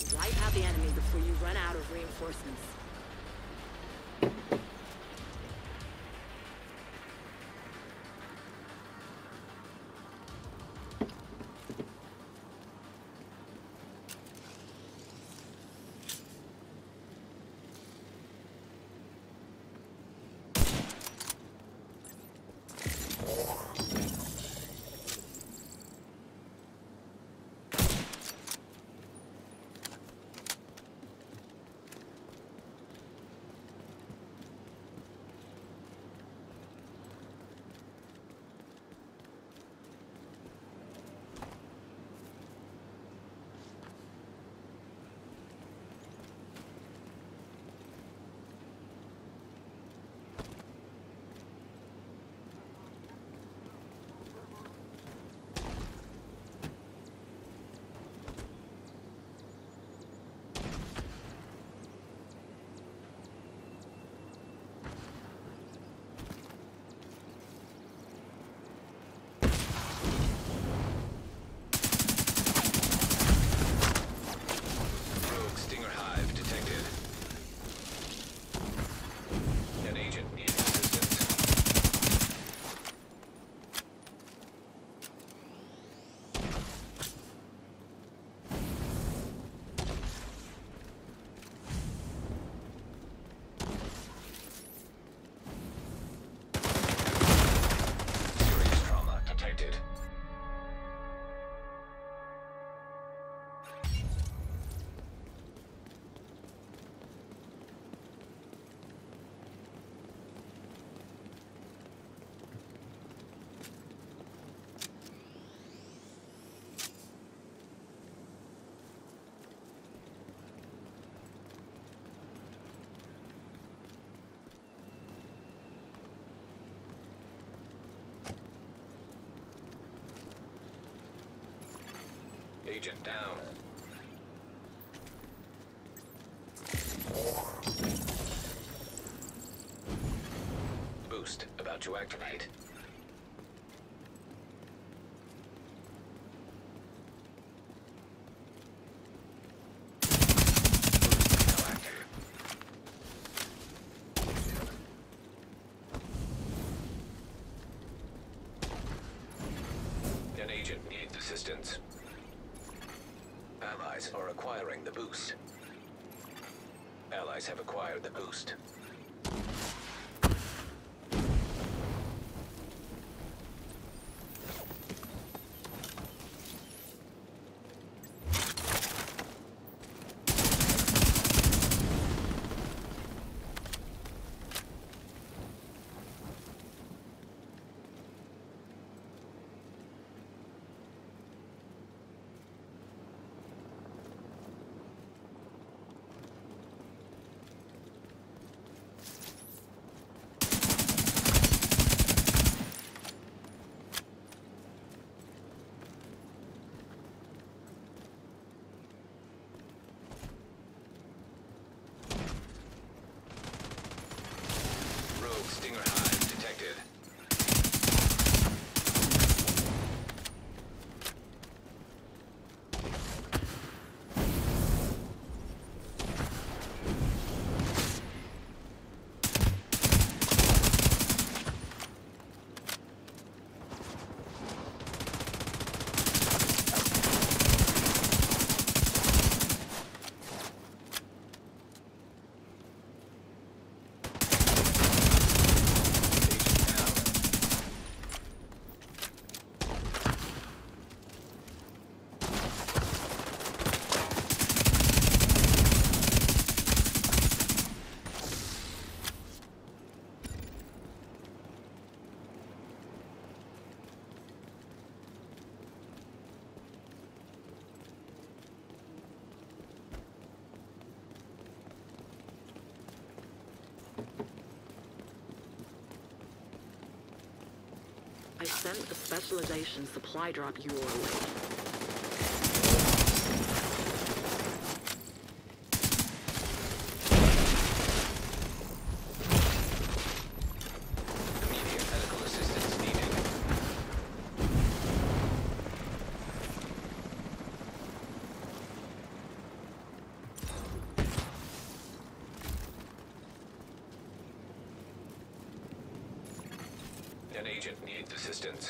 Wipe out the enemy before you run out of reinforcements. Agent down. Boost about to activate. An agent needs assistance. Allies are acquiring the boost. Allies have acquired the boost. Stinger hive detected. I sent a specialization supply drop your way. An agent needs assistance.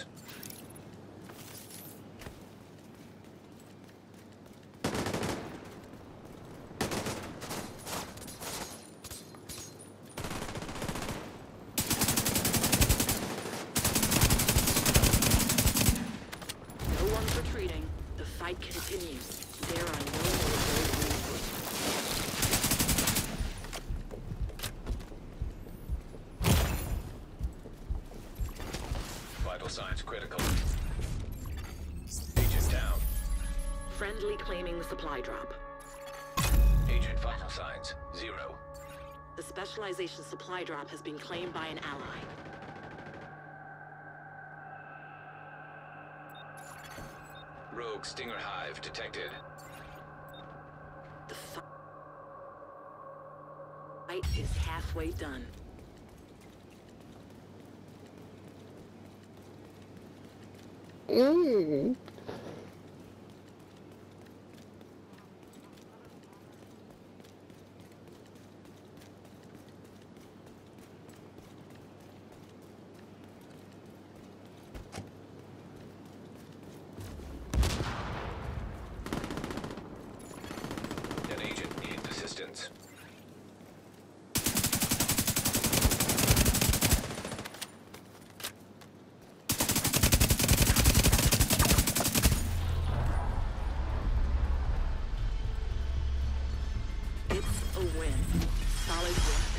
No one's retreating. The fight continues. There are no military reinforcements. Vital signs critical. Agent down. Friendly claiming the supply drop. Agent vital signs 0. The specialization supply drop has been claimed by an ally. Rogue Stinger Hive detected. The fight is halfway done. An agent needs assistance. It's a win. Solid win.